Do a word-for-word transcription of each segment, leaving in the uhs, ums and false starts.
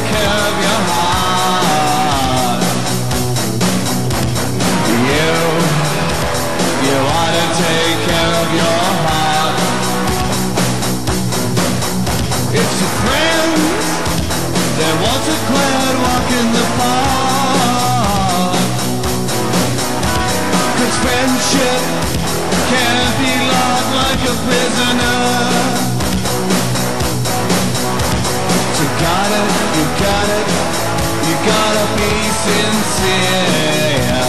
care of your heart. You, you ought to take care of your heart. It's your friends that want to quit walk in the park. 'Cause friendship can't be locked like a prisoner. So got it, you got it, you gotta be sincere.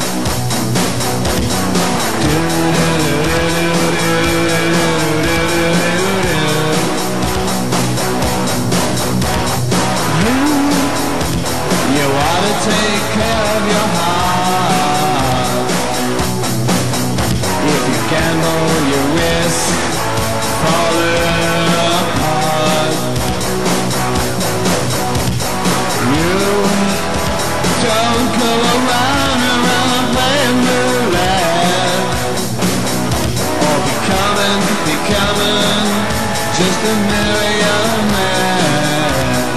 You ought to take care of your heart. If you gamble, you risk falling apart. You don't go around and around playing roulette, or becoming, becoming just a marionette.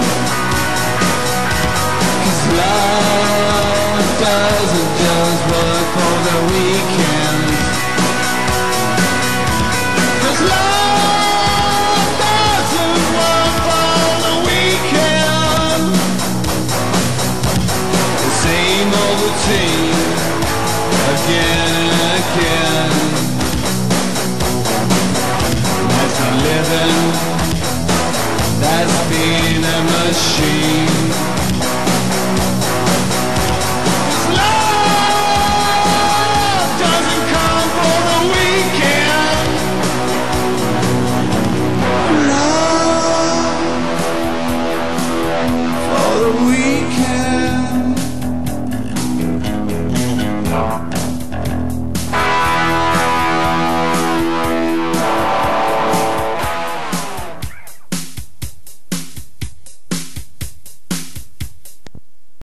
'Cause love doesn't just work for the weekend. 'Cause love doesn't work for the weekend. The same old routine again and again. That's not living, that's being a machine. 'Cause love doesn't come for the weekend. Love for the weekend.